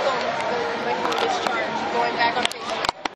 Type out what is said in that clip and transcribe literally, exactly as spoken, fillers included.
film the, when you discharge, going back on